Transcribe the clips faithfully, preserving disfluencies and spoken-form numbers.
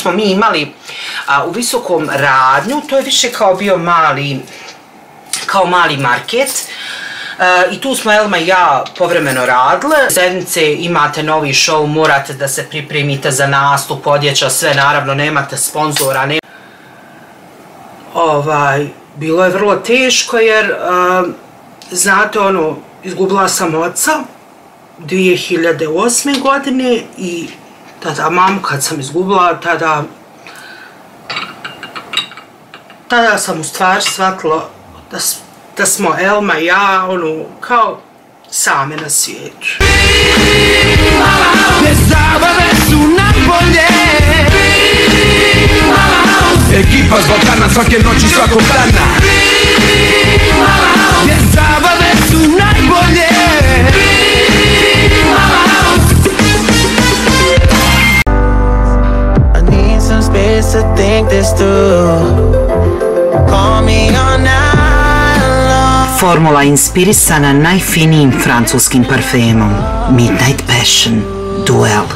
smo mi imali a, u Visokom radnju, to je više kao bio mali, kao mali market. Uh, I tu smo Elma i ja povremeno radile. Sedmice imate novi show, morate da se pripremite za nastup, odjeća, sve, naravno nemate sponzora. Ne... Ovaj, bilo je vrlo teško jer, uh, znate ono, izgubila sam oca dvije hiljade osme. godine i tada mamu kad sam izgubila, tada, tada sam u stvari shvatila da da smo Elma i ja, ono, kao same na svijetu. Te zabave su najbolje. Ekipa s Balkana svake noći svakog dana. Te zabave su najbolje. I need some space to think this through. Call me on now. Formula inspirisana najfinijim francuskim parfemom. Midnight Passion Duel.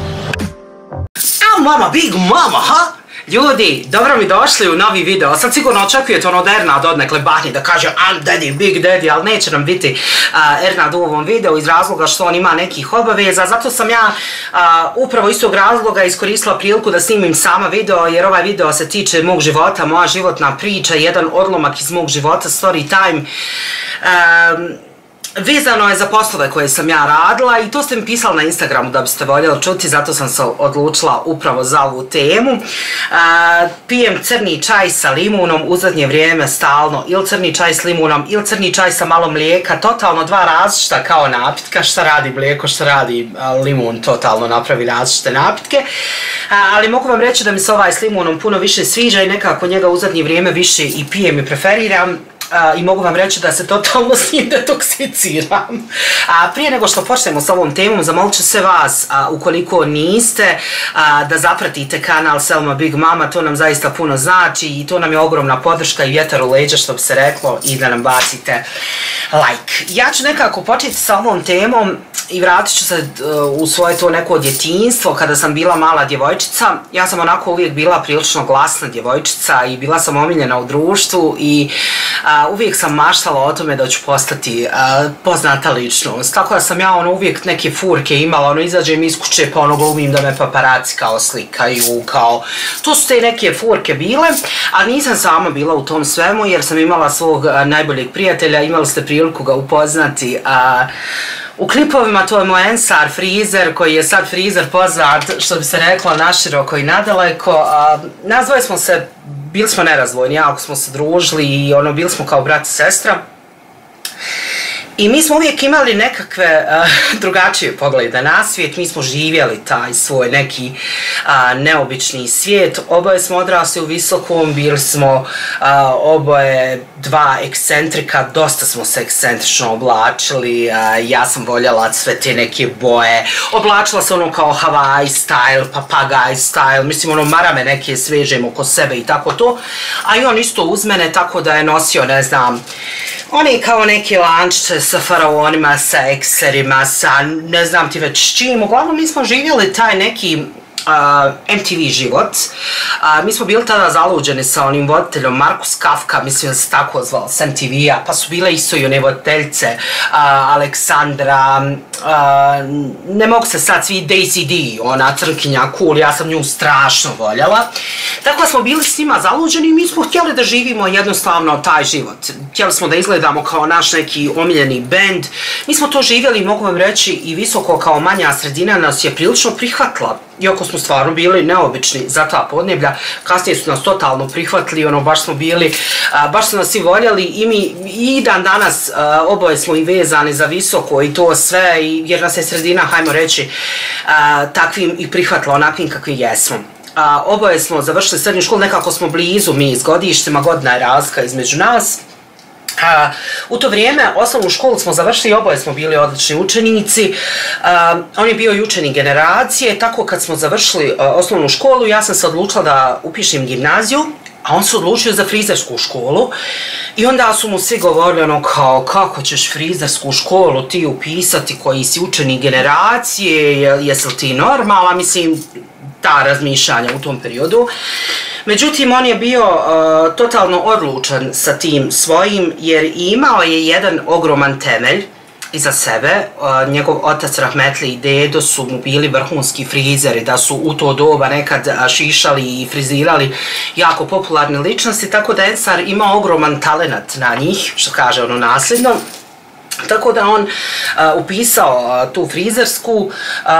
A mama, big mama, ha? Ljudi, dobro mi došli u novi video. Sad sigurno očekujete ono od Ernad odnekle bahni da kaže I'm daddy, big daddy, ali neće nam biti uh, Ernad u ovom videu iz razloga što on ima nekih obaveza. Zato sam ja uh, upravo iz tog razloga iskoristila priliku da snimim sama video, jer ovaj video se tiče mog života, moja životna priča, jedan odlomak iz mog života, story time. Um, Vezano je za poslove koje sam ja radila i to ste mi pisali na Instagramu da biste voljeli čuti, zato sam se odlučila upravo za ovu temu. Uh, pijem crni čaj sa limunom u zadnje vrijeme stalno, ili crni čaj s limunom, ili crni čaj sa malo mlijeka, totalno dva različita kao napitka, šta radi mlijeko, šta radi uh, limun, totalno napravi različite napitke. Uh, ali mogu vam reći da mi se ovaj s limunom puno više sviđa i nekako njega u zadnje vrijeme više i pijem i preferiram. Uh, i mogu vam reći da se totalno s njim detoksiciram. Uh, prije nego što počnemo s ovom temom, zamolit ću sve vas, uh, ukoliko niste, uh, da zapratite kanal Selma Big Mama, to nam zaista puno znači i to nam je ogromna podrška i vjetar u leđa, što bi se reklo, i da nam bacite like. Ja ću nekako početi sa ovom temom i vratit ću se uh, u svoje to neko djetinjstvo kada sam bila mala djevojčica. Ja sam onako uvijek bila prilično glasna djevojčica i bila sam omiljena u društvu i uh, uvijek sam maštala o tome da ću postati uh, poznata ličnost. Tako da sam ja ono uvijek neke furke imala, ono izađem iz kuće pa ono glumim da me paparaci kao slikaju, kao... To su te neke furke bile, ali nisam sama bila u tom svemu jer sam imala svog uh, najboljeg prijatelja, imali ste priliku ga upoznati uh, u klipovima. To je moj Ensar frizer koji je sad frizer poznat, što bi se reklo, naširoko i nadaleko. Uh, nazvali smo se, bili smo nerazdvojni, jako smo se družili i ono, bili smo kao brat i sestra. I mi smo uvijek imali nekakve uh, drugačije poglede na svijet, mi smo živjeli taj svoj neki uh, neobični svijet. Oboje smo odrasli u Visokom, bili smo uh, oboje dva ekscentrika, dosta smo se ekscentrično oblačili, uh, ja sam voljela sve te neke boje, oblačila se ono kao Hawaii style, papagaj style, mislim ono marame neke svežem oko sebe i tako to, a i on isto uz mene, tako da je nosio, ne znam, oni kao neke lančiće sa faraonima, sa ekserima, sa ne znam ti već čim. Uglavnom mi smo živjeli taj neki uh, M T V život. Uh, mi smo bili tada zaluđeni sa onim voditeljom Markus Kafka, mislim da se tako zvao, s M T V-a, pa su bile isto i one voditeljce, uh, Aleksandra, uh, ne mogu se sad svi, Daisy D, ona crnkinja, cool, ja sam nju strašno voljela. Tako da smo bili s njima zaluđeni i mi smo htjeli da živimo jednostavno taj život. Htjeli smo da izgledamo kao naš neki omiljeni band. Mi smo to živjeli i mogu vam reći i Visoko kao manja sredina nas je prilično prihvatila. Iako smo stvarno bili neobični za ta podneblja, kasnije su nas totalno prihvatili, ono, baš smo bili, a, baš su nas svi voljeli i mi i dan danas a, oboje smo i vezani za Visoko i to sve, i, jer nas je sredina, hajmo reći, a, takvim i prihvatila onakvim kakvi jesmo. A, oboje smo završili srednju školu, nekako smo blizu mi s godištima, godina je razlika između nas. Uh, u to vrijeme osnovnu školu smo završili, oboje smo bili odlični učenici. Uh, on je bio i učenik generacije, tako kad smo završili uh, osnovnu školu, ja sam se odlučila da upišem gimnaziju a on se odlučio za frizersku školu i onda su mu svi govorili ono kao kako ćeš frizersku školu ti upisati koji si učenik generacije, jesi li ti normalna, mislim ta razmišljanja u tom periodu. Međutim, on je bio uh, totalno odlučan sa tim svojim jer imao je jedan ogroman temelj iza sebe. Uh, njegov otac rahmetli i dedo su mu bili vrhunski frizeri, da su u to doba nekad šišali i frizirali jako popularne ličnosti, tako da Ensar ima ogroman talenat na njih, što kaže ono nasljedno. Tako da on uh, upisao uh, tu frizersku uh,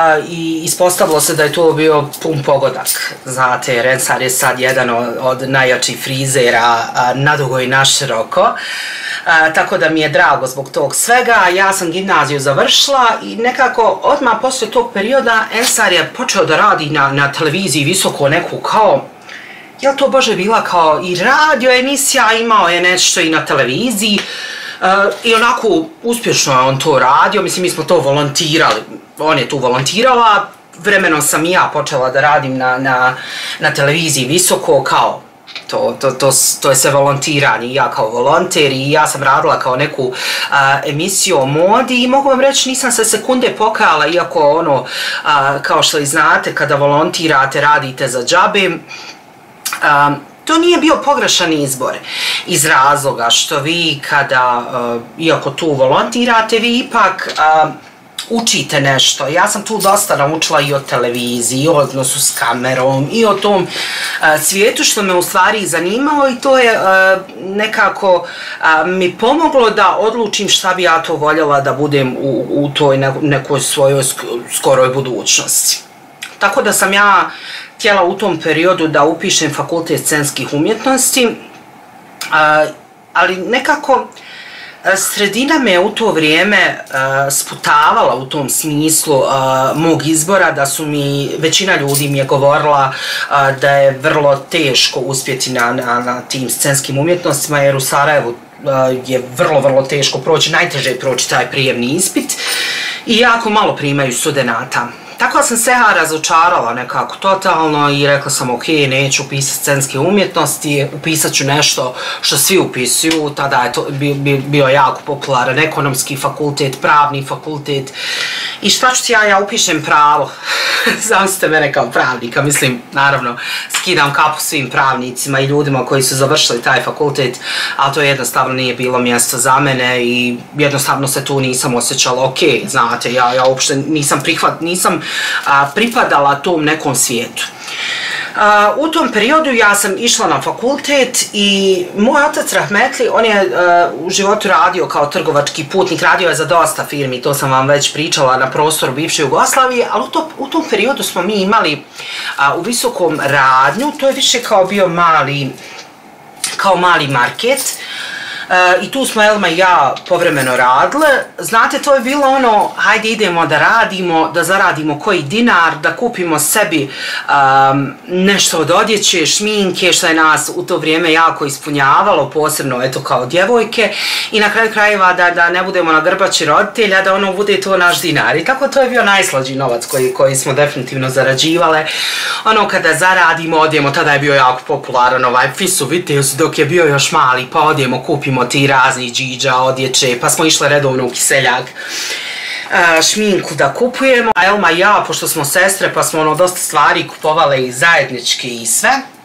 i ispostavilo se da je to bio pun pogodak. Znate, jer Ensar je sad jedan od, od najjačih frizera uh, nadugo i naširoko. Uh, tako da mi je drago zbog tog svega. Ja sam gimnaziju završila i nekako odmah poslije tog perioda Ensar je počeo da radi na, na televiziji visoko neku kao, jel to Bože bila kao i radio emisija, imao je nešto i na televiziji. Uh, I onako uspješno je on to radio, mislim mi smo to volontirali, on je tu volontirala, vremenom sam i ja počela da radim na, na, na televiziji visoko kao, to, to, to, to je sve volontiranje, ja kao volonter i ja sam radila kao neku uh, emisiju o modi i mogu vam reći nisam se sekunde pokajala, iako ono, uh, kao što i znate, kada volontirate radite za džabe. Um, To nije bio pogrešan izbor iz razloga što vi kada, uh, iako tu volontirate, vi ipak uh, učite nešto. Ja sam tu dosta naučila i o televiziji, i o odnosu s kamerom, i o tom uh, svijetu što me u stvari zanimalo i to je uh, nekako uh, mi pomoglo da odlučim šta bi ja to voljela da budem u, u toj nekoj svojoj skoroj budućnosti. Tako da sam ja htjela u tom periodu da upišem fakultet scenskih umjetnosti, ali nekako sredina me u to vrijeme sputavala u tom smislu mog izbora, da su mi, većina ljudi mi je govorila da je vrlo teško uspjeti na, na, na tim scenskim umjetnostima, jer u Sarajevu je vrlo, vrlo teško proći, najteže je proći taj prijemni ispit i jako malo primaju studenata. Tako sam se ja razočarala nekako totalno i rekla sam ok, neću upisati scenske umjetnosti, upisat ću nešto što svi upisuju, tada je to bio jako popularan ekonomski fakultet, pravni fakultet i šta ću ti ja, ja upišem pravo. Zamislite mene kao pravnika, mislim, naravno, skidam kapu svim pravnicima i ljudima koji su završili taj fakultet, ali to jednostavno nije bilo mjesto za mene i jednostavno se tu nisam osjećala ok, znate, ja, ja uopšte nisam, prihvat, nisam a, pripadala tom nekom svijetu. Uh, u tom periodu ja sam išla na fakultet i moj otac rahmetli, on je uh, u životu radio kao trgovački putnik, radio je za dosta firmi, to sam vam već pričala na prostoru bivše Jugoslavije, ali u, to, u tom periodu smo mi imali uh, u Visokom radnju, to je više kao bio mali, kao mali market. Uh, I tu smo Elma i ja povremeno radile. Znate, to je bilo ono, hajde idemo da radimo, da zaradimo koji dinar, da kupimo sebi um, nešto od odjeće, šminke, što je nas u to vrijeme jako ispunjavalo, posebno eto kao djevojke. I na kraju krajeva da, da ne budemo na grbači roditelja, da ono bude to naš dinar. I tako to je bio najslađi novac koji, koji smo definitivno zarađivale. Ono kada zaradimo, odjemo, tada je bio jako popularan ovaj Fisu Viteus, dok je bio još mali, pa odjemo, kupimo ti raznih džiđa, odjeće, pa smo išle redovno u Kiseljak uh, šminku da kupujemo. A Elma i ja, pošto smo sestre, pa smo ono dosta stvari kupovale i zajednički i sve.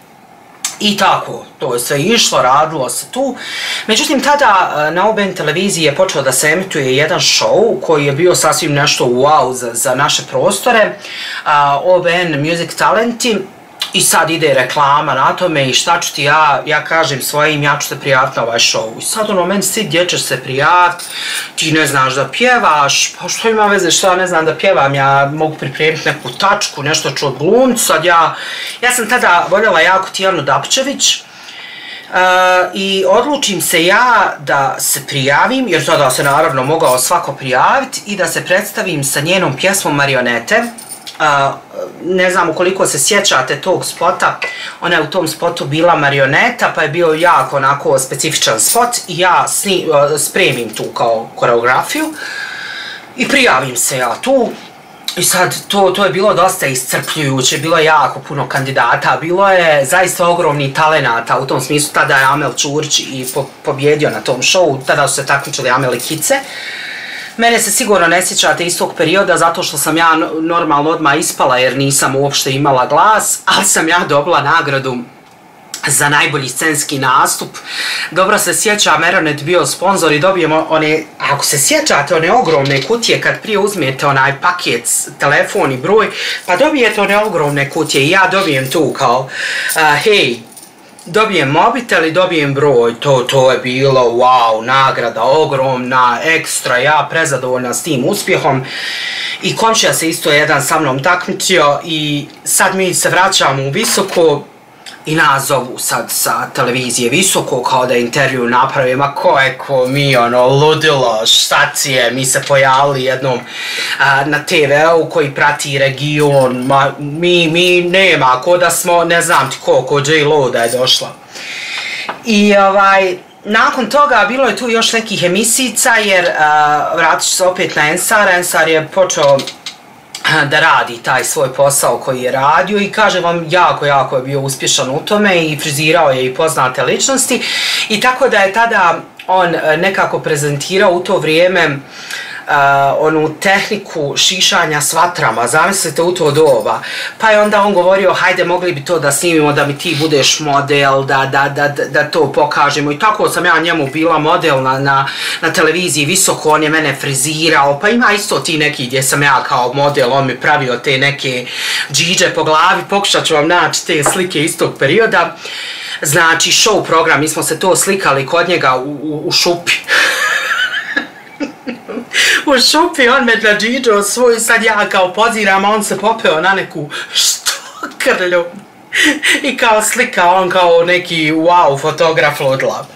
I tako, to je sve išlo, radilo se tu. Međutim, tada na O B N televiziji je počeo da se emituje jedan show koji je bio sasvim nešto wow za, za naše prostore. Uh, O B N Music Talenti. I sad ide reklama na tome i šta ću ti ja, ja kažem svojim, ja ću te prijaviti na ovaj show. I sad ono, meni si gdje ćeš se prijaviti, ti ne znaš da pjevaš, pa što ima veze što ja ne znam da pjevam, ja mogu pripremiti neku tačku, nešto ću odglumiti, sad ja, ja sam tada voljela jako Tijanu Dapčević, Uh, i odlučim se ja da se prijavim, jer tada se naravno mogao svako prijaviti i da se predstavim sa njenom pjesmom Marionete. Uh, ne znam ukoliko se sjećate tog spota, ona je u tom spotu bila marioneta, pa je bio jako onako specifičan spot i ja sni, uh, spremim tu kao koreografiju i prijavim se ja tu I sad, to, to je bilo dosta iscrpljujuće, bilo je jako puno kandidata, bilo je zaista ogromni talenata, u tom smislu tada je Amel Čurić i po, pobjedio na tom šovu, tada su se takmičili Amel i Kice. Mene se sigurno ne sjećate iz tog perioda zato što sam ja normalno odmah ispala jer nisam uopšte imala glas, ali sam ja dobila nagradu za najbolji scenski nastup. Dobro se sjeća, Meronet bio sponsor i dobijemo one, ako se sjećate, one ogromne kutije kad prije uzmijete onaj paket, telefon i broj, pa dobijete one ogromne kutije i ja dobijem tu kao, uh, hej, dobijem mobitel i dobijem broj, to, to je bilo wow, nagrada ogromna, ekstra, ja prezadovoljna s tim uspjehom. I komšija se isto jedan sa mnom takmičio i sad mi se vraćamo u Visoko i nas zovu sad sa televizije Visoko kao da intervju napravim, a ko je ko mi, ono, ludilo, šta ti je, mi se pojavili jednom a, na te ve-u koji prati region, ma, mi, mi nema, ko da smo, ne znam ti ko, ko J-Lo da je došla. I ovaj, nakon toga bilo je tu još nekih emisijica jer a, vratit ću se opet na Ensar, Ensar je počeo da radi taj svoj posao koji je radio i kaže vam jako, jako je bio uspješan u tome i frizirao je i poznate ličnosti i tako da je tada on nekako prezentirao u to vrijeme uh, onu tehniku šišanja s vatrama, zamislite u to doba. Pa je onda on govorio, hajde mogli bi to da snimimo, da mi ti budeš model, da, da, da, da to pokažemo i tako sam ja njemu bila model na, na, na televiziji Visoko, on je mene frizirao, pa ima isto ti neki gdje sam ja kao model, on mi pravio te neke džiđe po glavi, pokušat ću vam naći te slike iz tog perioda. Znači, show program, mi smo se to slikali kod njega u, u, u šupi. U šupi, on me džidžo svoj, sad ja kao poziram, a on se popeo na neku štokrlju. I kao slika, on kao neki wow fotograf ludla.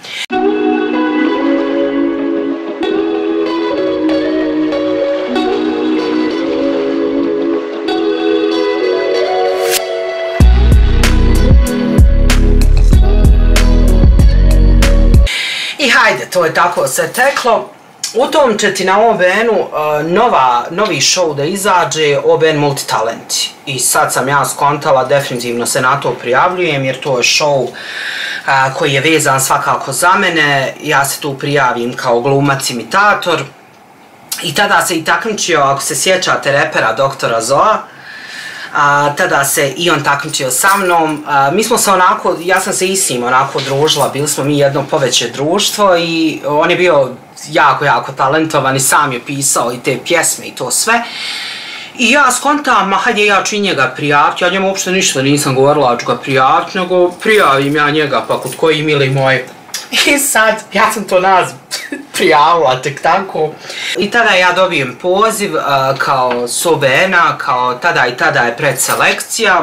I hajde, to je tako se teklo. U tom će ti na O B N-u uh, nova, novi show da izađe, O B N Multitalenti. I sad sam ja skontala, definitivno se na to prijavljujem jer to je show uh, koji je vezan svakako za mene. Ja se tu prijavim kao glumac imitator. I tada se i takmičio, ako se sjećate, repera doktora Zoa. A, tada se i on takmičio sa mnom, a, mi smo se onako, ja sam se i s njim onako družila, bili smo mi jedno poveće društvo i on je bio jako, jako talentovan i sam je pisao i te pjesme i to sve. I ja skontam, ma hajde ja ću i njega prijaviti, ja njemu uopšte ništa nisam govorila, ću ga prijaviti, nego prijavim ja njega, pa kod koji mili moj. I sad, ja sam to nazv prijavila tek tako. I tada ja dobijem poziv uh, kao s O B N-a, kao tada i tada je predselekcija.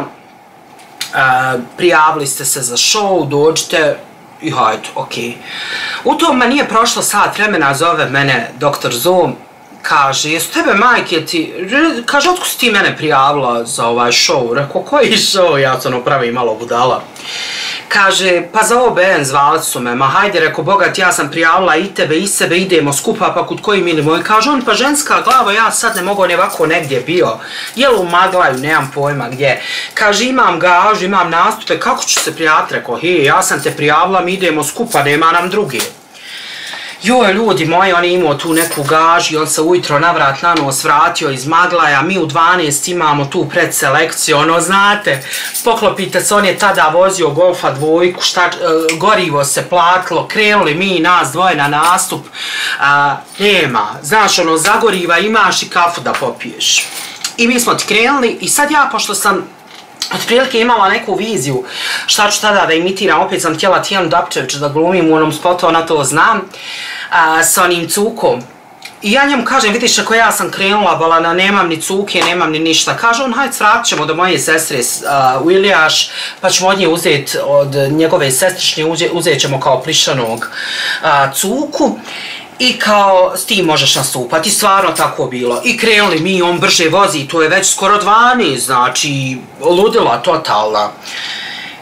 Uh, prijavili ste se za show, dođite i hajde, okej. Okay. U tom nije prošlo sat vremena, zove mene doktor Zo, kaže, jesu tebe majke ti, kaže, otko si ti mene prijavila za ovaj show? Rekao, koji show? Ja sam pravi malo budala. Kaže, pa za O B N zvali su me, ma hajde, rekao, bogat, ja sam prijavila i tebe i sebe, idemo skupa, pa kod koji mili moj. Kaže on, pa ženska glava, ja sad ne mogu ne ovako negdje bio. Jel u Maglaju, nemam pojma gdje. Kaže, imam gažu, imam nastupe, kako ću se prijaviti? Rekao, hej, ja sam te prijavila, mi idemo skupa, nema nam druge. Joj, ljudi moji, on je imao tu neku gažu i on se ujutro navrat na nos vratio iz Maglaja, mi u dvanaest imamo tu predselekciju, ono, znate, poklopite se, on je tada vozio Golfa dvojku, šta, e, gorivo se platilo, krenuli mi nas dvoje na nastup, a, nema, znaš, ono, zagoriva imaš i kafu da popiješ. I mi smo ti krenuli i sad ja, pošto sam otprilike imala neku viziju šta ću tada da imitiram, opet sam htjela Tijanu Dapčeviću da glumim u onom spotu, ona to znam, a, sa onim cukom. I ja njemu kažem, vidiš ako ja sam krenula, balana, nemam ni cuke, nemam ni ništa. Kaže on, hajde svratit ćemo do moje sestre uh, u Iljaš, pa ćemo od nje uzeti, od njegove sestričnje, uzet ćemo kao plišanog uh, cuku. I kao s tim možeš nastupati, stvarno tako bilo. I krenuli mi, on brže vozi, to je već skoro dvanaest, znači ludila totalna.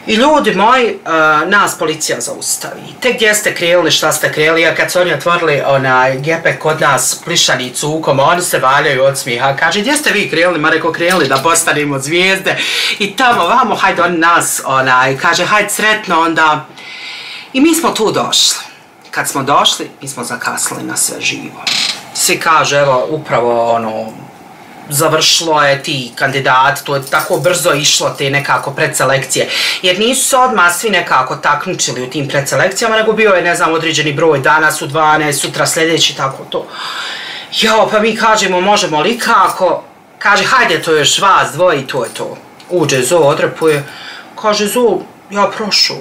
I ljudi moji, uh, nas policija zaustavi. Te gdje ste krenuli, šta ste krenuli, a kad su oni otvorili onaj gepek kod nas plišani cukom, oni se valjaju od smijeha. Kaže, gdje ste vi krenuli? Ma reko, krenuli da postanemo zvijezde. I tamo, vamo, hajde oni nas, onaj, kaže, hajde sretno, onda... I mi smo tu došli. Kad smo došli, mi smo zakasnili na sve živo. Svi kaže, evo, upravo ono... završilo je ti kandidati, to je tako brzo išlo te nekako predselekcije, jer nisu se odmah svi nekako takmičili u tim predselekcijama, nego bio je, ne znam, određeni broj, danas u dvanaest, sutra sljedeći, tako to. Jo, pa mi kažemo, možemo li kako? Kaže, hajde, to je još vas dvoji, to je to. Uđe Zo, odrepuje, kaže, Zo, ja prošao.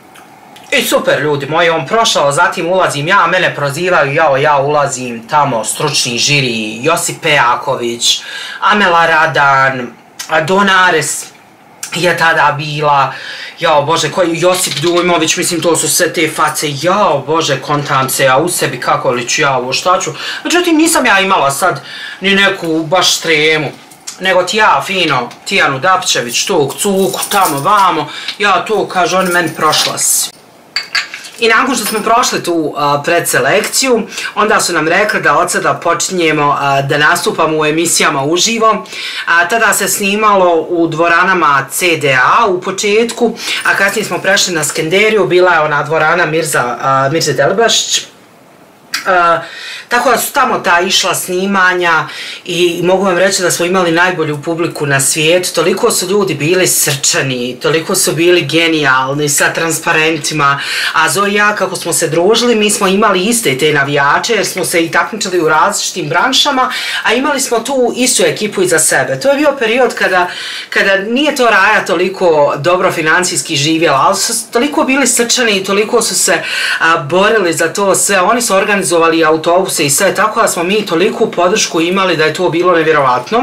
I super ljudi moji, on prošao, zatim ulazim ja, mene prozivaju, jao, ja ulazim tamo, stručni žiri, Josip Pejaković, Amela Radan, Donares je tada bila, jao Bože, koji Josip Dujmović, mislim to su sve te face, jao Bože, kontam se, ja u sebi kako li ću ja ovo šta ću. Međutim, nisam ja imala sad ni neku baš tremu. Nego ti ja fino, Tijanu Dapčević, tog cuku, tamo, vamo, ja to, kaže, on meni prošla si. I nakon što smo prošli tu uh, predselekciju, onda su nam rekli da od sada počinjemo uh, da nastupamo u emisijama uživo. A, tada se snimalo u dvoranama C D A u početku, a kasnije smo prešli na Skenderiju, bila je ona dvorana Mirza, uh, Mirza Delbašić. Uh, tako da su tamo ta išla snimanja i mogu vam reći da smo imali najbolju publiku na svijetu. Toliko su ljudi bili srčani, toliko su bili genijalni sa transparentima, a Zo i ja kako smo se družili, mi smo imali iste te navijače jer smo se i takmičili u različitim branšama, a imali smo tu istu ekipu iza sebe. To je bio period kada, kada nije to Raja toliko dobro financijski živjela, ali su toliko bili srčani i toliko su se a, borili za to sve. Oni su organizovali autobuse i sve, tako da smo mi toliku podršku imali da je to bilo nevjerovatno.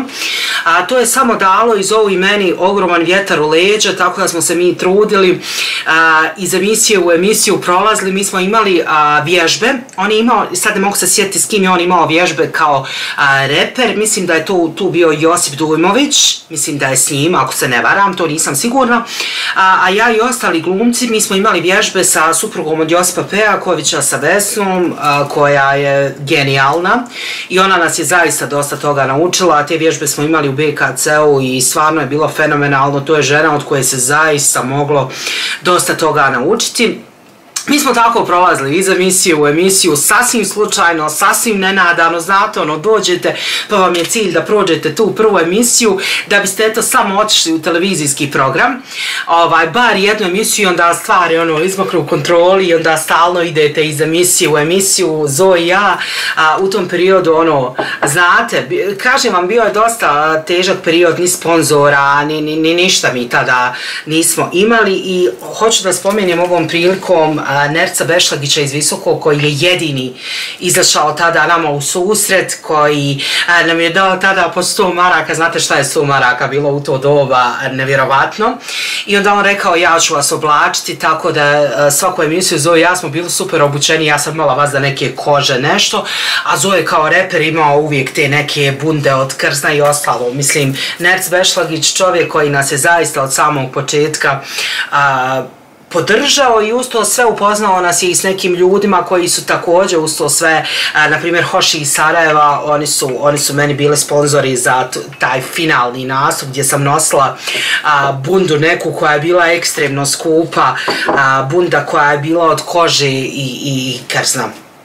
A to je samo dalo iz ovu i meni ogroman vjetar u leđa, tako da smo se mi trudili a, iz emisije u emisiju prolazili. Mi smo imali a, vježbe, on je imao, sad ne mogu se sjetiti s kim je on imao vježbe kao a, reper, mislim da je to, tu bio Josip Dujmović, mislim da je s njim, ako se ne varam, to nisam sigurna. A, a ja i ostali glumci, mi smo imali vježbe sa suprugom od Josipa Pejakovića, sa Vesnom, a, koja je genijalna i ona nas je zaista dosta toga naučila, a te vježbe smo imali u B K C-u i stvarno je bilo fenomenalno. To je žena od koje se zaista moglo dosta toga naučiti. Mi smo tako prolazili iz emisije u emisiju, sasvim slučajno, sasvim nenadano, znate, ono, dođete, pa vam je cilj da prođete tu prvu emisiju, da biste eto samo otišli u televizijski program, ovaj, bar jednu emisiju i onda stvari, ono, izmaknu u kontroli i onda stalno idete iz emisije u emisiju, Zo i ja, a, u tom periodu, ono, znate, kažem vam, bio je dosta težak period, ni sponzora, ni, ni, ni ništa mi tada nismo imali i hoću da spomenem ovom prilikom Nerca Bešlagića iz Visokog, koji je jedini izašao tada nama u susret, koji nam je dao tada po sto maraka, znate šta je sto maraka bilo u to doba, nevjerovatno. I onda on rekao, ja ću vas oblačiti, tako da svaku emisiju Zo i ja smo bili super obučeni, ja sam imala vas da neke kože, nešto, a Zo je kao reper imao uvijek te neke bunde od krzna i ostalo. Mislim, Nerc Bešlagić, čovjek koji nas je zaista od samog početka a, podržao i uz to sve upoznao nas i s nekim ljudima koji su također uz to sve, a, na primjer Hoši iz Sarajeva, oni su, oni su meni bili sponzori za taj finalni nastup gdje sam nosila a, bundu neku koja je bila ekstremno skupa, a, bunda koja je bila od kože i, i krzna.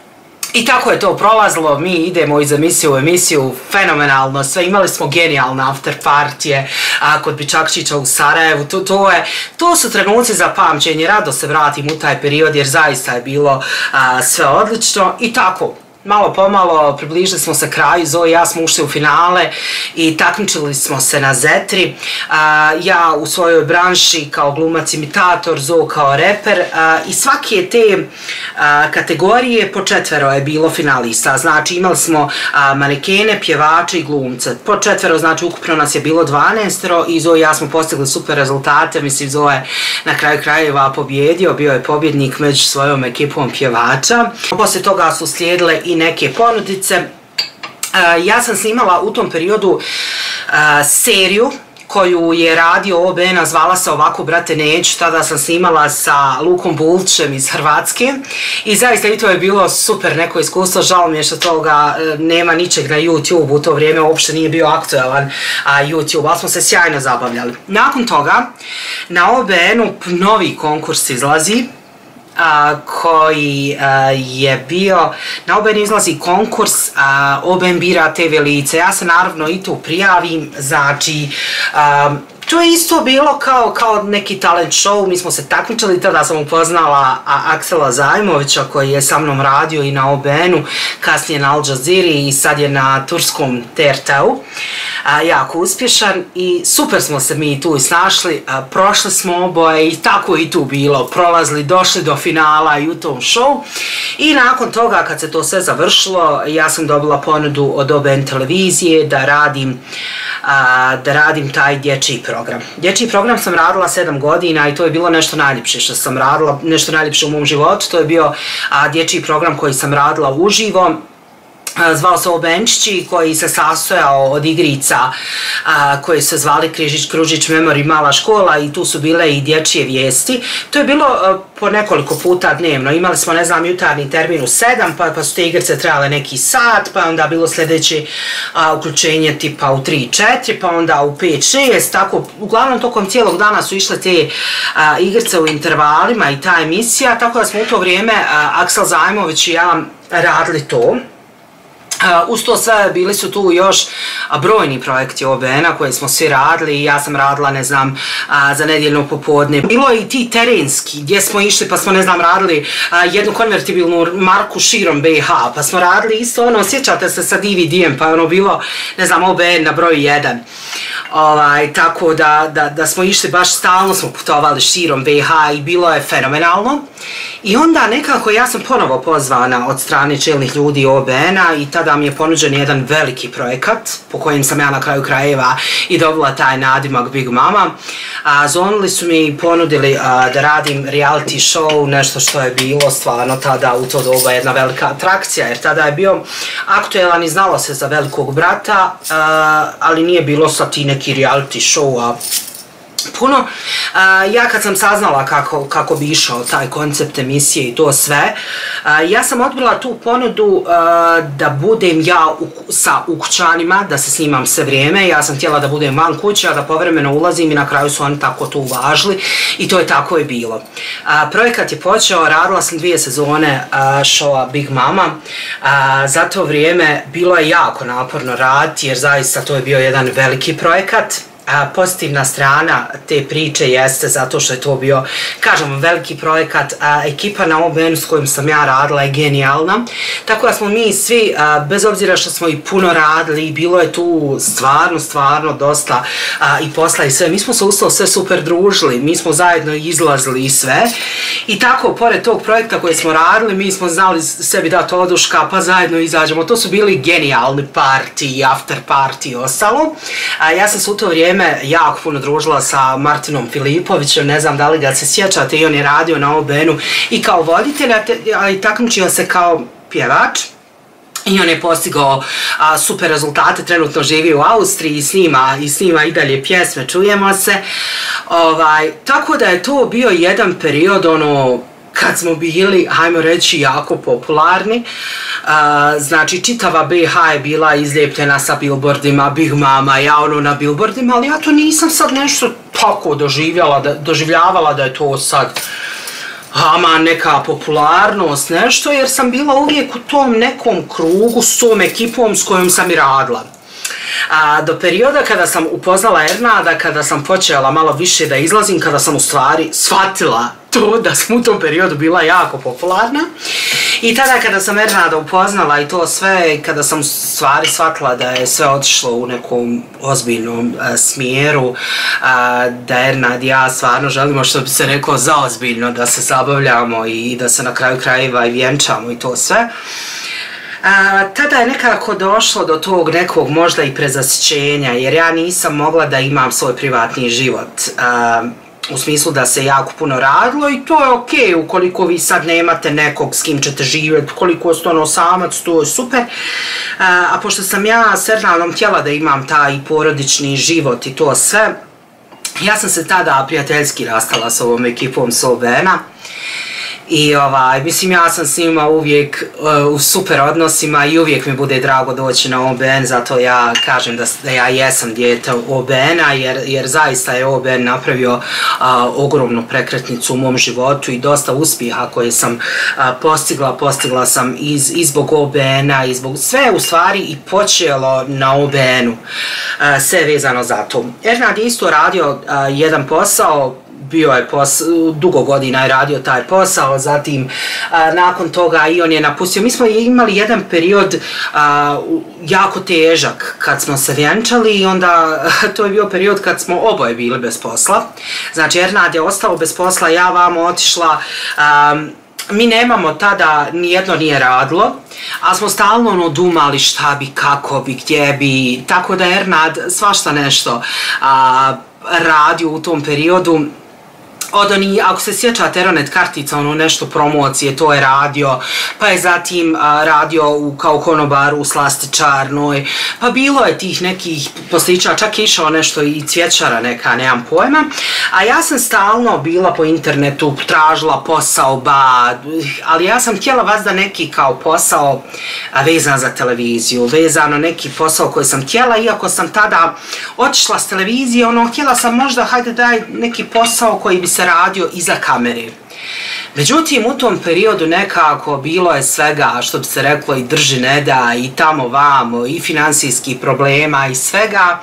I tako je to prolazilo, mi idemo iz emisije u emisiju, fenomenalno, sve, imali smo genijalne after partije a, kod Bičakčića u Sarajevu, to, to, je, to su trenuci za pamćenje, rado se vratim u taj period jer zaista je bilo a, sve odlično i tako. Malo pomalo približili smo se kraju, Zo i ja smo ušli u finale i takmičili smo se na Zetri. A, ja u svojoj branši kao glumac imitator, Zo kao reper a, i svake te a, kategorije po četvero je bilo finalista. Znači imali smo a, manekene, pjevače i glumce. Po četvero, znači ukupno nas je bilo dvanaest i Zo i ja smo postigli super rezultate. Mislim, Zo je na kraju krajeva pobjedio, bio je pobjednik među svojom ekipom pjevača. Poslije toga su slijedile i neke ponudice. Ja sam snimala u tom periodu seriju koju je radio O B N, zvala se ovako Brate neću, tada sam snimala sa Lukom Bulčem iz Hrvatske i zaista i to je bilo super neko iskustvo, žao mi je što toga nema ničeg na YouTube, u to vrijeme uopšte nije bio aktualan YouTube, ali smo se sjajno zabavljali. Nakon toga na O B N-u novi konkurs izlazi, A, koji a, je bio, na O B N izlazi konkurs, a, O B N bira T V lice, ja se naravno i tu prijavim, znači a, to je isto bilo kao, kao neki talent show, mi smo se takmičili, tada sam upoznala Aksela Zajmovića koji je sa mnom radio i na O B N-u, kasnije na Al Jazeera i sad je na turskom T R T-u, jako uspješan i super smo se mi tu snašli, a, prošli smo oboje i tako i tu bilo, prolazili, došli do finala i u tom show i nakon toga kad se to sve završilo, ja sam dobila ponudu od O B N televizije da radim, a, da radim taj dječji program. Dječji program sam radila sedam godina i to je bilo nešto najljepše što sam radila, nešto najljepše u mom životu, to je bio a, dječji program koji sam radila uživo. Zvao se Obenčići koji se sastojao od igrica a, koje se zvali Križić, Kružić, Memori, Mala škola i tu su bile i dječje vijesti. To je bilo a, po nekoliko puta dnevno. Imali smo, ne znam, jutarnji termin u sedam, pa, pa su te igrice trebale neki sat, pa onda bilo sljedeće a, uključenje tipa u tri četiri, pa onda u pet šest, tako. Uglavnom tokom cijelog dana su išle te a, igrice u intervalima i ta emisija, tako da smo u to vrijeme a, Aksel Zajmović i ja radili to. Uh, uz to sve bili su tu još uh, brojni projekti O B N-a koje smo svi radili i ja sam radila, ne znam, uh, za nedjeljno popodne. Bilo je i ti terenski gdje smo išli pa smo, ne znam, radili uh, jednu konvertibilnu marku širom B H, pa smo radili isto ono, sjećate se sa D V D-em, pa je ono bilo, ne znam, O B N na broju jedan. Ovaj, tako da, da, da smo išli, baš stalno smo putovali širom B H i bilo je fenomenalno. I onda nekako ja sam ponovo pozvana od strane čelnih ljudi O B N-a i tada mi je ponuđen jedan veliki projekat po kojem sam ja na kraju krajeva i dobila taj nadimak Big Mama. A, zvonili su mi i ponudili a, da radim reality show, nešto što je bilo stvarno tada u to doba jedna velika atrakcija, jer tada je bio aktuelan i znalo se za Velikog brata, a, ali nije bilo sad ti neki reality show, a puno. Uh, ja kad sam saznala kako, kako bi išao taj koncept emisije i to sve, uh, ja sam odbila tu ponudu uh, da budem ja u, sa ukućanima, da se snimam sve vrijeme. Ja sam htjela da budem van kuće, a da povremeno ulazim i na kraju su oni tako to uvažili i to je tako je bilo. Uh, projekat je počeo, radila sam dvije sezone uh, showa Big Mama. Uh, za to vrijeme bilo je jako naporno raditi jer zaista to je bio jedan veliki projekat. A, pozitivna strana te priče jeste zato što je to bio, kažem, veliki projekat, a, ekipa na O B N s kojom sam ja radila je genijalna, tako da smo mi svi, a, bez obzira što smo i puno radili, bilo je tu stvarno, stvarno dosta a, i posla i sve, mi smo se ustalo sve super družili, mi smo zajedno izlazili i sve i tako, pored tog projekta koji smo radili, mi smo znali sebi dati oduška, pa zajedno izađemo, to su bili genijalni party, after party i ostalo. A, ja sam se u to vrijeme jako puno družila sa Martinom Filipovićem, ne znam da li ga se sjećate, i on je radio na O B N-u i kao voditelj, ali takmičio se kao pjevač. I on je postigao a, super rezultate, trenutno živi u Austriji i snima, i snima i dalje pjesme, čujemo se. Ovaj, tako da je to bio jedan period, ono, kad smo bili, hajmo reći, jako popularni. Uh, znači, čitava B H je bila izlijepljena sa billboardima, Big Mama, ja ono na billboardima, ali ja to nisam sad nešto tako doživljala, da, doživljavala da je to sad ama neka popularnost, nešto, jer sam bila uvijek u tom nekom krugu s tom ekipom s kojom sam i radila. A, do perioda kada sam upoznala Ernada, kada sam počela malo više da izlazim, kada sam u stvari shvatila to da sam u tom periodu bila jako popularna. I tada kada sam Ernada upoznala i to sve, kada sam u stvari shvatila da je sve otišlo u nekom ozbiljnom a, smjeru, a, da Ernad i ja stvarno želimo, što bi se rekao, zaozbiljno da se zabavljamo i da se na kraju krajeva i vjenčamo i to sve. A, tada je nekako došlo do tog nekog možda i prezasićenja, jer ja nisam mogla da imam svoj privatni život. A, u smislu da se jako puno radilo i to je okej ukoliko vi sad nemate nekog s kim ćete živjeti, ukoliko ste ono samac, to je super. A, a pošto sam ja s Ernadom htjela da imam taj porodični život i to sve, ja sam se tada prijateljski rastala s ovom ekipom s O B N-a. I ovaj, mislim, ja sam s njima uvijek uh, u super odnosima i uvijek mi bude drago doći na O B N, zato ja kažem da, da ja jesam dijete O B N-a, jer, jer zaista je O B N napravio uh, ogromnu prekretnicu u mom životu i dosta uspjeha koje sam uh, postigla, postigla sam iz, i zbog O B N-a i zbog sve u stvari i počelo na O B N-u, uh, sve vezano za to. Ernad je isto radio uh, jedan posao, bio je pos, dugo godina je radio taj posao, zatim a, nakon toga i on je napustio. Mi smo imali jedan period a, jako težak kad smo se vjenčali i onda to je bio period kad smo oboje bili bez posla. Znači Ernad je ostao bez posla, ja vamo otišla. A, mi nemamo tada, nijedno nije radilo, ali smo stalno ono dumali šta bi, kako bi, gdje bi, tako da Ernad svašta nešto a, radio u tom periodu. Od oni, ako se sjećate Aeronet kartica, ono nešto promocije, to je radio, pa je zatim a, radio u, kao konobar u slastičarnoj, pa bilo je tih nekih poslića, čak je išao nešto i cvjećara neka, nemam pojma, a ja sam stalno bila po internetu, tražila posao, ba, ali ja sam htjela vas da neki kao posao a, vezan za televiziju, vezano neki posao koji sam htjela, iako sam tada otišla s televizije, ono, htjela sam možda, hajde daj neki posao koji bi se radio iza kamere. Međutim, u tom periodu nekako bilo je svega, što bi se reklo, i drži ne da, i tamo vamo, i finansijskih problema, i svega.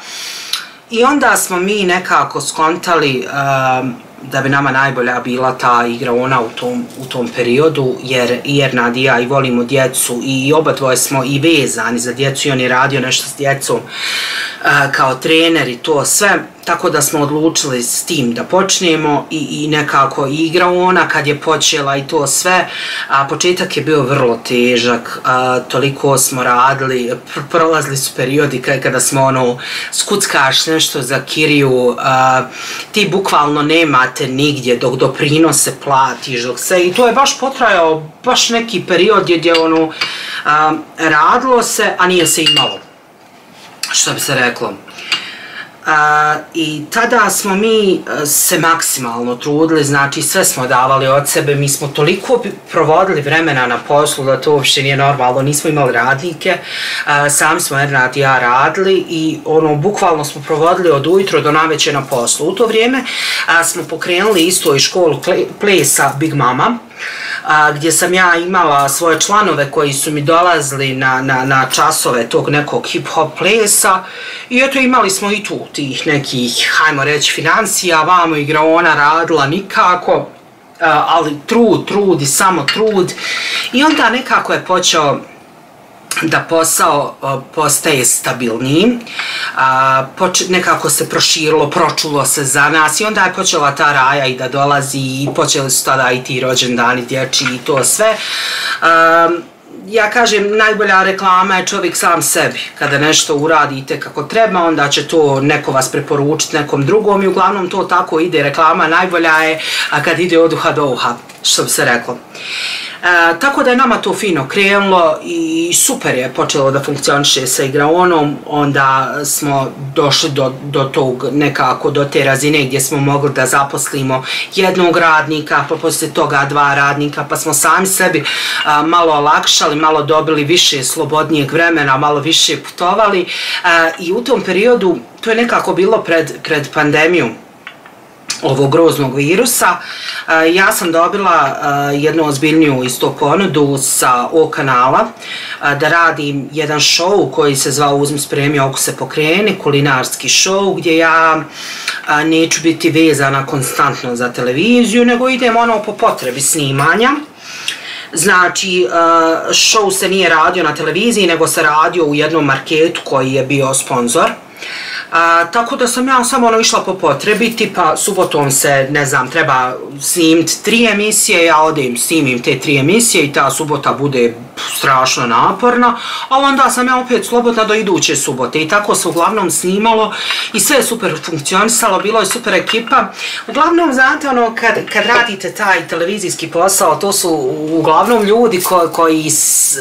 I onda smo mi nekako skontali um, da bi nama najbolja bila ta igraona u tom, u tom periodu, jer i Ernad i ja i volimo djecu i oba dvoje smo i vezani za djecu i on je radio nešto s djecom uh, kao trener i to sve. Tako da smo odlučili s tim da počnemo i, i nekako igra ona kad je počela i to sve. A, početak je bio vrlo težak, a, toliko smo radili, pr prolazili su periodi kada smo ono, skuckaš nešto za kiriju, a, ti bukvalno nemate nigdje dok doprinose platiš, dok se, i to je baš potrajao, baš neki period gdje ono, a, radilo se, a nije se imalo, što bi se reklo. Uh, i tada smo mi uh, se maksimalno trudili, znači sve smo davali od sebe, mi smo toliko provodili vremena na poslu da to uopšte nije normalno, nismo imali radnike, uh, sami smo Ernad i ja radili i ono, bukvalno smo provodili od ujutro do navečer na poslu. U to vrijeme uh, smo pokrenuli isto i školu plesa Big Mama, a, gdje sam ja imala svoje članove koji su mi dolazili na, na, na časove tog nekog hip-hop plesa i eto imali smo i tu tih nekih, hajmo reći, financija, vamo igraona radila nikako, a, ali trud, trud i samo trud i onda nekako je počeo da posao uh, postaje stabilniji, uh, nekako se proširilo, pročulo se za nas i onda je počela ta raja i da dolazi i počeli su tada i ti rođendani dječji i to sve. Uh, ja kažem, najbolja reklama je čovjek sam sebi. Kada nešto uradite kako treba, onda će to neko vas preporučiti nekom drugom i uglavnom to tako ide. Reklama najbolja je kad ide od uha do uha, što bi se reklo. E, tako da je nama to fino krenulo i super je počelo da funkcioniše sa igraonom, onda smo došli do, do tog nekako, do te razine gdje smo mogli da zaposlimo jednog radnika, pa poslije toga dva radnika, pa smo sami sebi a, malo olakšali, malo dobili više slobodnijeg vremena, malo više putovali a, i u tom periodu, to je nekako bilo pred, pred pandemiju ovog groznog virusa, ja sam dobila jednu ozbiljniju isto ponudu sa O kanala da radim jedan show koji se zvao Uzmi spremi oko se pokreni, kulinarski show gdje ja neću biti vezana konstantno za televiziju, nego idem ono po potrebi snimanja. Znači, show se nije radio na televiziji, nego se radio u jednom marketu koji je bio sponzor. A, tako da sam ja samo ono išla po potrebi, tipa subotom se, ne znam, treba snimiti tri emisije, ja odem snimim te tri emisije i ta subota bude strašno naporna, ali onda sam ja opet slobodna do iduće subote i tako se uglavnom snimalo i sve je super funkcionisalo, bilo je super ekipa. Uglavnom, znate, ono, kad, kad radite taj televizijski posao, to su uglavnom ljudi ko, koji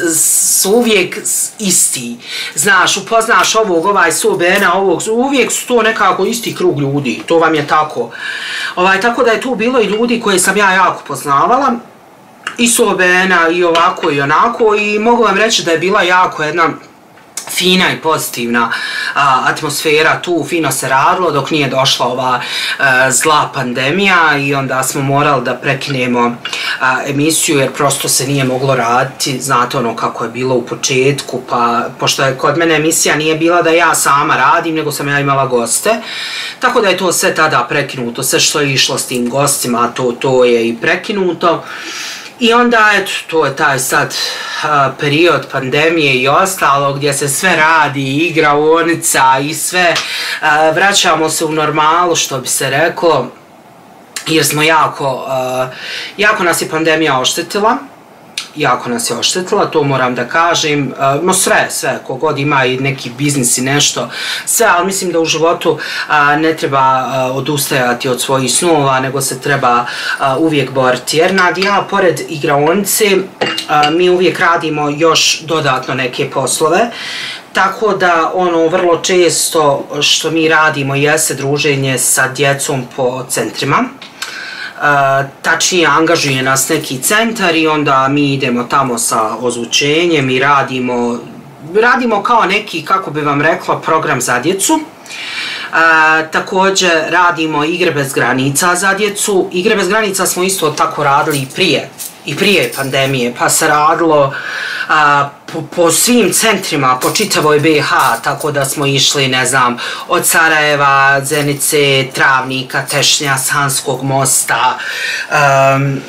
su uvijek isti. Znaš, upoznaš ovog, ovaj Sobena, ovog, uvijek su to nekako isti krug ljudi, to vam je tako. Ovaj, tako da je tu bilo i ljudi koje sam ja jako poznavala, i Sobena, i ovako i onako, i mogu vam reći da je bila jako jedna fina i pozitivna a, atmosfera tu, fino se radilo dok nije došla ova a, zla pandemija i onda smo morali da prekinemo a, emisiju jer prosto se nije moglo raditi, znate ono kako je bilo u početku, pa pošto je kod mene emisija nije bila da ja sama radim, nego sam ja imala goste, tako da je to sve tada prekinuto, sve što je išlo s tim gostima, to, to je i prekinuto. I onda, eto, to je taj sad a, period pandemije i ostalo gdje se sve radi, igraonica i sve, a, vraćamo se u normalu, što bi se reklo, jer smo jako, a, jako nas je pandemija oštetila. Jako nas je oštetila, to moram da kažem, no sve, sve, kogod ima i neki biznis i nešto, sve, ali mislim da u životu a, ne treba a, odustajati od svojih snova, nego se treba a, uvijek boriti. Jer nad ja, pored igraonice, a, mi uvijek radimo još dodatno neke poslove, tako da ono vrlo često što mi radimo jeste druženje sa djecom po centrima. Uh, tačnije angažuje nas neki centar i onda mi idemo tamo sa ozvučenjem i radimo, radimo kao neki, kako bi vam rekla, program za djecu. Uh, također radimo igre bez granica za djecu. Igre bez granica smo isto tako radili i prije, i prije pandemije, pa se radilo a, po, po svim centrima, po čitavoj B iH, tako da smo išli, ne znam, od Sarajeva, Zenice, Travnika, Tešnja, Sanskog mosta, um,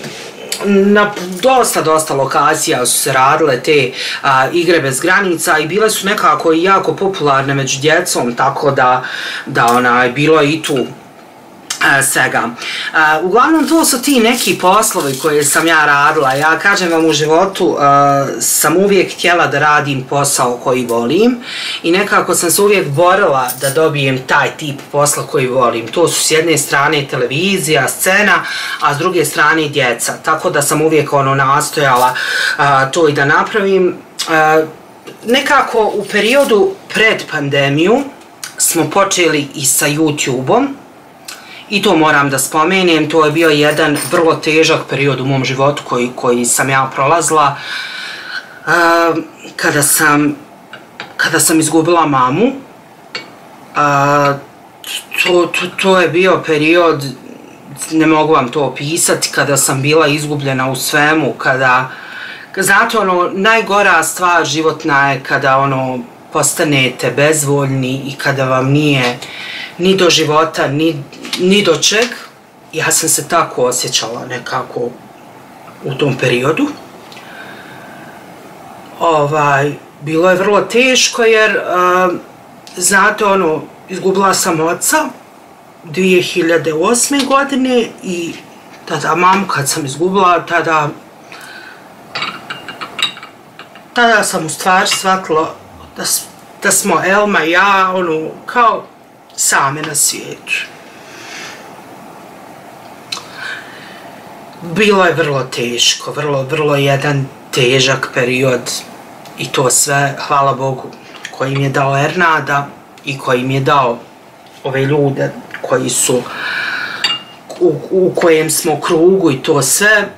na dosta, dosta lokacija su se radile te a, igre bez granica i bile su nekako i jako popularne među djecom, tako da, da ona, bilo je i tu Uh, svega. Uh, uglavnom to su ti neki poslovi koje sam ja radila. Ja kažem vam u životu uh, sam uvijek htjela da radim posao koji volim i nekako sam se uvijek borila da dobijem taj tip posla koji volim. To su s jedne strane televizija, scena, a s druge strane djeca. Tako da sam uvijek ono nastojala uh, to i da napravim. Uh, nekako u periodu pred pandemiju smo počeli i sa YouTube-om. I to moram da spomenem, to je bio jedan vrlo težak period u mom životu koji, koji sam ja prolazila. Uh, kada sam, kada sam izgubila mamu, uh, to, to, to je bio period, ne mogu vam to opisati, kada sam bila izgubljena u svemu, kada, znate ono, najgora stvar životna je kada ono, postanete bezvoljni i kada vam nije ni do života, ni, ni do čeg. Ja sam se tako osjećala nekako u tom periodu. Ovaj, bilo je vrlo teško jer, uh, znate ono, izgubila sam oca dvije hiljade osme. godine i tada mamu kad sam izgubila, tada, tada sam u stvari shvatila da, da smo Elma i ja, ono, kao same na svijetu. Bilo je vrlo teško, vrlo, vrlo jedan težak period i to sve, hvala Bogu, koji mi je dao Ernada i koji mi je dao ove ljude koji su u, u kojem smo u krugu i to sve.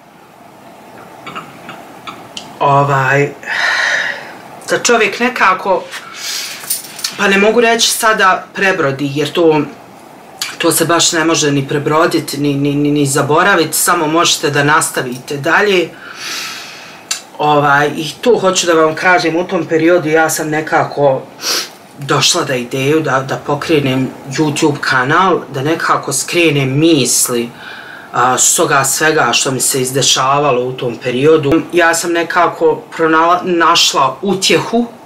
Ovaj, da čovjek nekako, pa ne mogu reći sada prebrodi, jer to, to se baš ne može ni prebroditi, ni, ni, ni, ni zaboraviti, samo možete da nastavite dalje. Ovaj, I tu hoću da vam kažem, u tom periodu ja sam nekako došla da ideju da, da pokrenem YouTube kanal, da nekako skrenem misli a, s toga svega što mi se izdešavalo u tom periodu. Ja sam nekako pronala, našla utjehu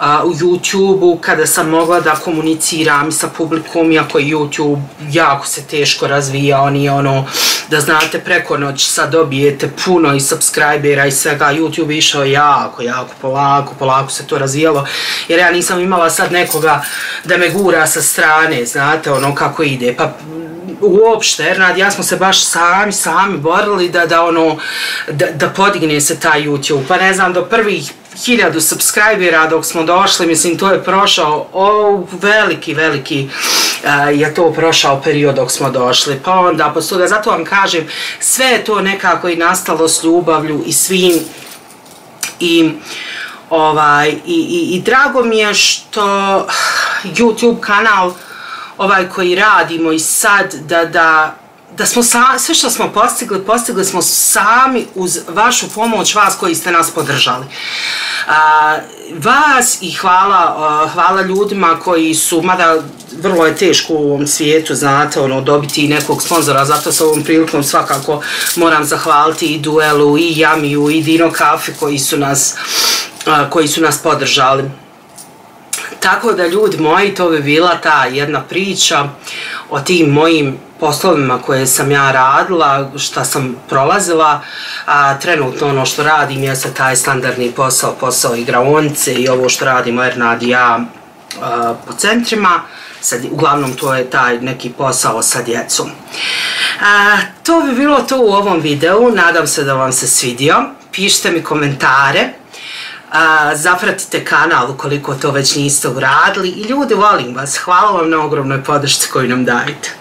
a, u YouTube-u, kada sam mogla da komuniciram sa publikom, iako je YouTube jako se teško razvija, on je ono, da znate, preko noć sad dobijete puno i subscribera i svega, YouTube išao jako, jako polako, polako se to razvijalo, jer ja nisam imala sad nekoga da me gura sa strane, znate, ono kako ide, pa uopšte, Ernad, ja smo se baš sami, sami borili da, da ono, da, da podigne se taj YouTube, pa ne znam, do prvih hiljadu subscribera dok smo došli, mislim, to je prošao, o, veliki, veliki uh, je to prošao period dok smo došli, pa onda, posle toga, zato vam kažem, sve je to nekako i nastalo s ljubavlju i svim, i ovaj, i, i, i drago mi je što YouTube kanal ovaj koji radimo i sad, da, da, da smo sa, sve što smo postigli, postigli smo sami uz vašu pomoć, vas koji ste nas podržali. A, vas i hvala, a, hvala ljudima koji su, mada vrlo je teško u ovom svijetu, znate, ono, dobiti nekog sponzora, zato sa ovom prilikom svakako moram zahvaliti i Duelu, i Jamiju, i Dino Kafe koji su nas, a, koji su nas podržali. Tako da, ljudi moji, to bi bila ta jedna priča o tim mojim poslovima koje sam ja radila, šta sam prolazila, a trenutno ono što radim je sad taj standardni posao, posao igraonice i ovo što radimo Ernad i ja a, po centrima, sad, uglavnom to je taj neki posao sa djecom. A, to bi bilo to u ovom videu, nadam se da vam se svidio, pišite mi komentare. Uh, zapratite kanal ukoliko to već niste uradili i ljudi, volim vas, hvala vam na ogromnoj podršci koju nam dajete.